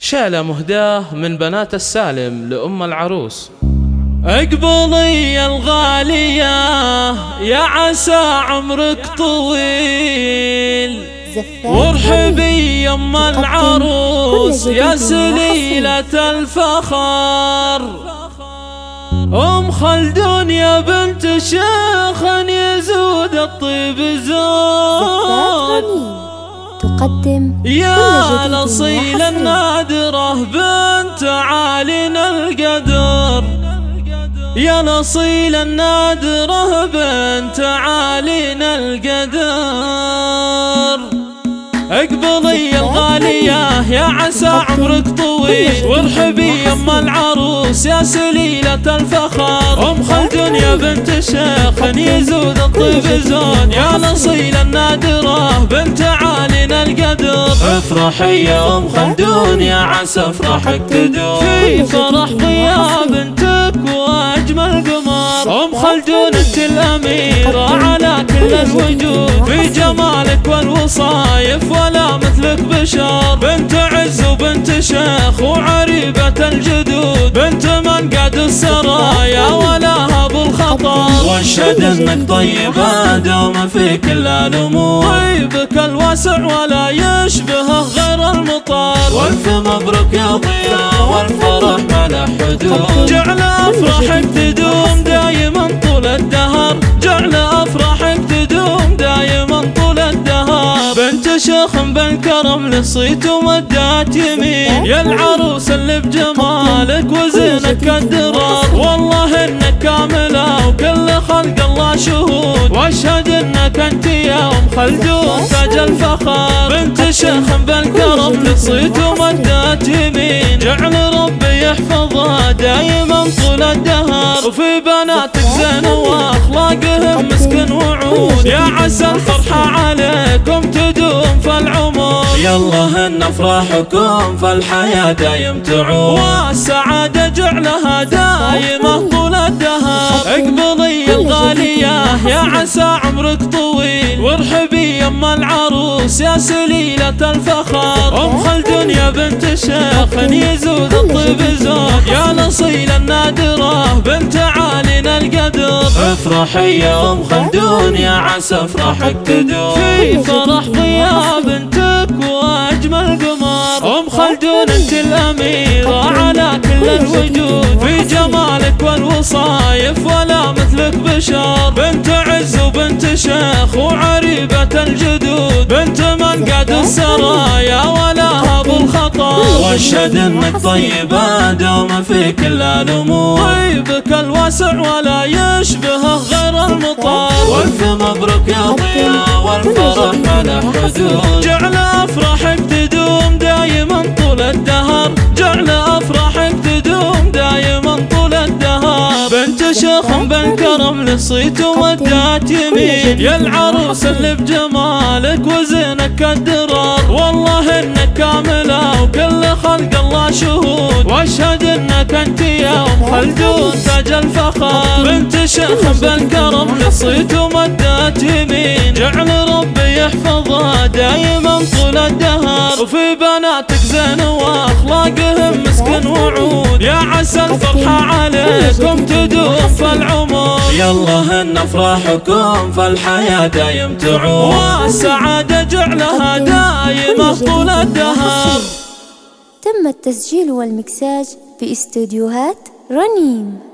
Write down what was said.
شعلة مهداة من بنات السالم لأم العروس. اقبلي يا الغالية يا عسى عمرك طويل، وارحبي يم العروس يا سليلة الفخر. أم خلدون يا بنت شيخ يزود الطيب زود، تقدم يا الأصيل النادرة بنت عالينا القدر، يا الأصيل النادرة بنت عالينا القدر. اقبلي يا الغالية يا عسى عمرك طويل، وارحبي يم العروس يا سليلة الفخر. أم خلدون يا بنت شيخ يزود الطيب زود، يا الأصيل النادرة بنت عالينا القدر. افرحي يا أم خلدون يا عسى افرحك تدوم، في فرح غياب بنتك واجمل قمر. أم خلدون انت الأميرة على كل الوجود، في جمالك والوصايف ولا مثلك بشر. بنت عز وبنت شيخ وعريبة الجدود، بنت من قاد السرايا ولا ابو الخطر. واشهد انك طيبة دوم في كل الامور، طيبك الواسع ولا يشبهه غير المطر. والف مبروك يا ضياء والفرح ما له حدود، جعل افراحك تدوم دايما طول الدهر، جعل افراحك تدوم دايما طول الدهر. بنت شيخ بالكرم للصيت ومدات يمين، يا العروس اللي بجمالك وزينك الدرار. والله انك كاملة وكل خلق الله شهود، واشهد انك انت يا ام خلدون تاج الفخر. بنت شيخ بالكرم للصيت ومدات يمين، جعل ربي يحفظها دايما طول الدهر. وفي بناتك زين واخلاقهم مسكن وعود، يا عسى الفرحة عليكم تدوم في العمر. يلا ان افراحكم في الحياة دايم تعود، والسعادة جعلها دايمة طول الدهر. اقبلي يا الغالية يا عسى عمرك طويل، وارحبي يم العروس يا سليلة الفخر. أم خلدون يا بنت شيخ يزود الطيب زود، يا الأصيل النادرة بنت عالينا القدر. افرحي يا أم خلدون يا عسى افراحك تدوم، في فرح غياب بنتك واجمل قمر. أم خلدون انت الأميرة على كل الوجود، في جمالك والوصايف ولا مثلك بشر. بنت عز وبنت شيخ وعريبة الجدود، بنت من قاد السرايا ولا ابو الخطر. واشهد انك طيبة دوم في كل الامور، طيبك الواسع ولا يشبهه غير المطر. والف مبروك يا ضياء والفرح ما له حدود، جعل افراحك تدوم دايما طول الدهر، جعل افراحك تدوم دايما طول الدهر. بنت شيخ بالكرم للصيت ومدات يمين، يا العروس اللي بجمالك وزينك الدرار. والله انك كاملة وكل خلق الله شهود، واشهد انك انت يا ام خلدون تاج الفخر. بنت شيخ بالكرم للصيت ومدات يمين، جعل ربي يحفظها دايما طول الدهر. وفي بناتك زين واخلاقهم مسكن وعود، يا عسى الفرحة عليكم تدوم في العمر. يلا ان افراحكم في الحياة دايم تعود، والسعادة جعلها دايمة طول الدهر. تم التسجيل والمكساج في استوديوهات رنيم.